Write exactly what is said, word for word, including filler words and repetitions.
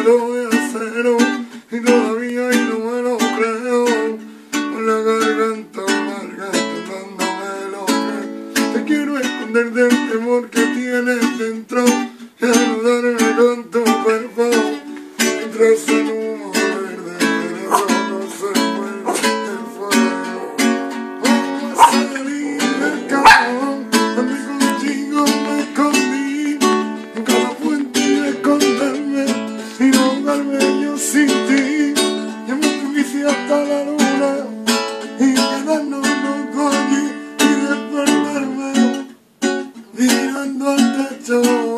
pecho de acero y todavía y no me lo creo. Con la garganta amarga dándome lo que te quiero esconder del temor que tienes dentro y anudarme con tu cuerpo mientras el humo verde venenoso no se vuelve el fuego. Vamos a salir del cajón donde contigo me escondí en cada puente y esconderme y no ahogarme yo sin ti. Llevo tu bici hasta la luna y quedarnos locos allí y despertarme mirando al techo.